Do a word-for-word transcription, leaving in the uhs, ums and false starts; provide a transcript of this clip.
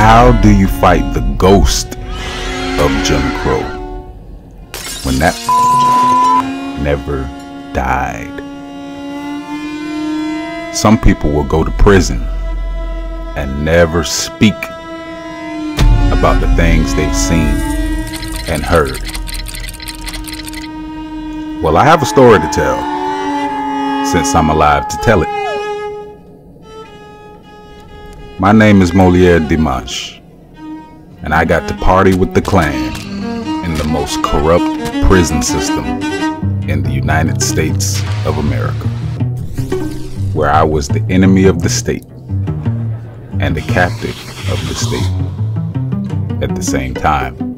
How do you fight the ghost of Jim Crow when that never died? Some people will go to prison and never speak about the things they've seen and heard. Well, I have a story to tell, since I'm alive to tell it. My name is Moliere Dimanche, and I got to party with the Klan in the most corrupt prison system in the United States of America, where I was the enemy of the state and the captive of the state at the same time.